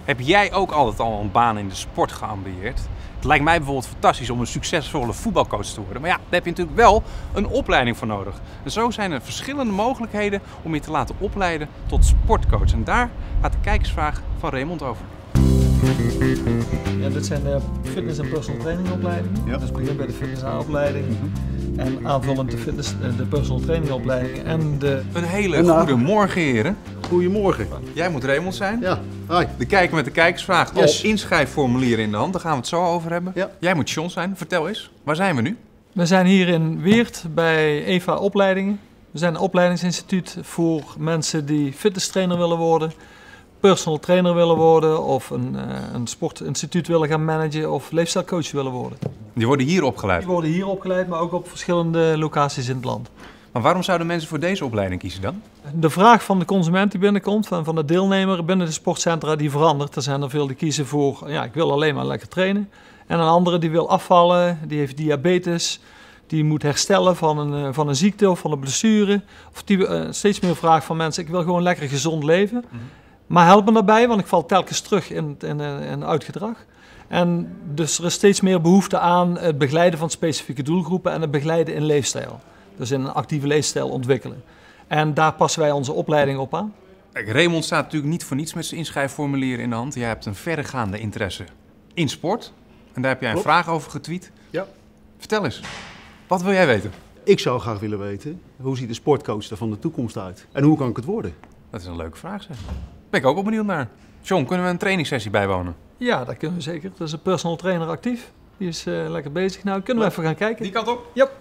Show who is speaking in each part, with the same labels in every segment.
Speaker 1: Heb jij ook altijd al een baan in de sport geambieerd? Het lijkt mij bijvoorbeeld fantastisch om een succesvolle voetbalcoach te worden. Maar ja, daar heb je natuurlijk wel een opleiding voor nodig. En zo zijn er verschillende mogelijkheden om je te laten opleiden tot sportcoach. En daar gaat de kijkersvraag van Raymond over.
Speaker 2: Ja, dit zijn de fitness- en personal training opleidingen.
Speaker 3: Ja.
Speaker 2: Dus begin bij de fitness A-opleiding en aanvullend de personal training opleiding en de...
Speaker 1: Een hele goede morgen, heren.
Speaker 3: Goedemorgen.
Speaker 1: Jij moet Raymond zijn.
Speaker 3: Ja, hi.
Speaker 1: De kijker met de kijkersvraag.
Speaker 3: Yes.
Speaker 1: Al inschrijfformulieren in de hand, daar gaan we het zo over hebben.
Speaker 3: Ja.
Speaker 1: Jij moet John zijn. Vertel eens, waar zijn we nu?
Speaker 2: We zijn hier in Weert bij EVA Opleidingen. We zijn een opleidingsinstituut voor mensen die fitnesstrainer willen worden, personal trainer willen worden of een sportinstituut willen gaan managen of leefstijlcoach willen worden.
Speaker 1: Die worden hier opgeleid.
Speaker 2: Die worden hier opgeleid, maar ook op verschillende locaties in het land.
Speaker 1: Maar waarom zouden mensen voor deze opleiding kiezen dan?
Speaker 2: De vraag van de consument die binnenkomt, van de deelnemer binnen de sportcentra, die verandert. Er zijn er veel die kiezen voor, ja, ik wil alleen maar lekker trainen. En een andere die wil afvallen, die heeft diabetes, die moet herstellen van een ziekte of van een blessure. Of die steeds meer vraagt van mensen, ik wil gewoon lekker gezond leven. Maar help me daarbij, want ik val telkens terug in oud gedrag. En dus er is steeds meer behoefte aan het begeleiden van specifieke doelgroepen en het begeleiden in leefstijl. Dus in een actieve leefstijl ontwikkelen. En daar passen wij onze opleiding op aan.
Speaker 1: Kijk, Raymond staat natuurlijk niet voor niets met zijn inschrijfformulier in de hand. Jij hebt een verregaande interesse in sport. En daar heb jij een vraag over getweet.
Speaker 3: Ja.
Speaker 1: Vertel eens, wat wil jij weten?
Speaker 3: Ik zou graag willen weten, hoe ziet de sportcoach er van de toekomst uit? En hoe kan ik het worden?
Speaker 1: Dat is een leuke vraag, zeg. Ben ik ook wel benieuwd naar. John, kunnen we een trainingssessie bijwonen?
Speaker 2: Ja, dat kunnen we zeker. Er is een personal trainer actief. Die is lekker bezig. Nou, kunnen we even gaan kijken?
Speaker 1: Die kant op?
Speaker 2: Yep.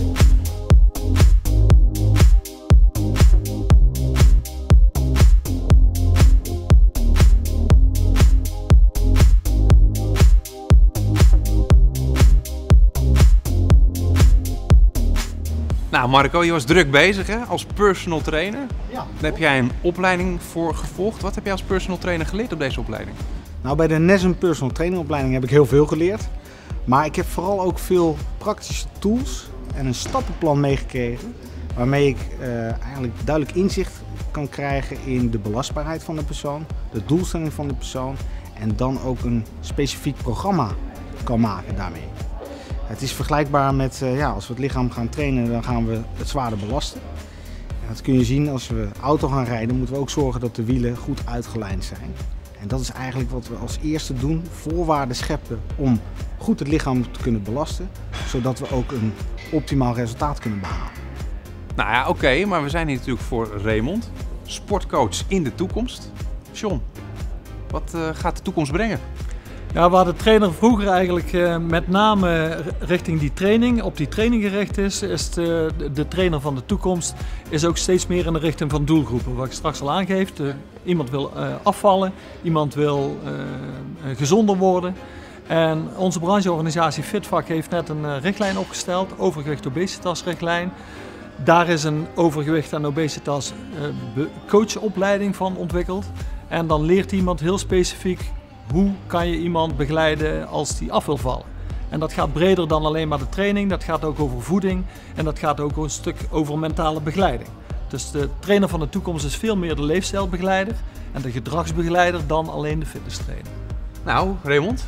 Speaker 1: Nou Marco, je was druk bezig hè, als personal trainer.
Speaker 3: Ja.
Speaker 1: Daar heb jij een opleiding voor gevolgd. Wat heb jij als personal trainer geleerd op deze opleiding?
Speaker 4: Nou, bij de NESM Personal Training opleiding heb ik heel veel geleerd. Maar ik heb vooral ook veel praktische tools en een stappenplan meegekregen. Waarmee ik eigenlijk duidelijk inzicht kan krijgen in de belastbaarheid van de persoon, de doelstelling van de persoon en dan ook een specifiek programma kan maken daarmee. Het is vergelijkbaar met als we het lichaam gaan trainen, dan gaan we het zwaarder belasten. En dat kun je zien als we auto gaan rijden, moeten we ook zorgen dat de wielen goed uitgelijnd zijn. En dat is eigenlijk wat we als eerste doen, voorwaarden scheppen om goed het lichaam te kunnen belasten, zodat we ook een optimaal resultaat kunnen behalen.
Speaker 1: Nou ja, oké, maar we zijn hier natuurlijk voor Raymond, sportcoach in de toekomst. John, wat gaat de toekomst brengen?
Speaker 2: Ja, waar de trainer vroeger eigenlijk met name richting die training, op die training gericht is de trainer van de toekomst is ook steeds meer in de richting van doelgroepen. Wat ik straks al aangeef, iemand wil afvallen, iemand wil gezonder worden. En onze brancheorganisatie FitVak heeft net een richtlijn opgesteld, overgewicht obesitas richtlijn. Daar is een overgewicht en obesitas coachopleiding van ontwikkeld. En dan leert iemand heel specifiek hoe kan je iemand begeleiden als die af wil vallen. En dat gaat breder dan alleen maar de training, dat gaat ook over voeding en dat gaat ook een stuk over mentale begeleiding. Dus de trainer van de toekomst is veel meer de leefstijlbegeleider en de gedragsbegeleider dan alleen de fitnesstrainer.
Speaker 1: Nou, Raymond,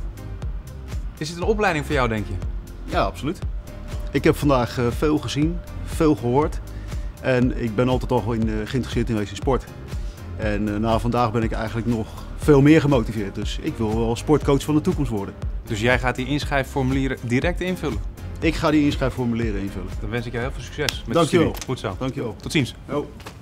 Speaker 1: is het een opleiding voor jou, denk je?
Speaker 3: Ja, absoluut. Ik heb vandaag veel gezien, veel gehoord. En ik ben altijd al geïnteresseerd geweest in sport. En na vandaag ben ik eigenlijk nog veel meer gemotiveerd. Dus ik wil wel sportcoach van de toekomst worden.
Speaker 1: Dus jij gaat die inschrijfformulieren direct invullen?
Speaker 3: Ik ga die inschrijfformulieren invullen.
Speaker 1: Dan wens ik jou heel veel succes met
Speaker 3: Dankjewel.
Speaker 1: de studie. Goed zo.
Speaker 3: Dankjewel.
Speaker 1: Tot ziens.
Speaker 3: Jo.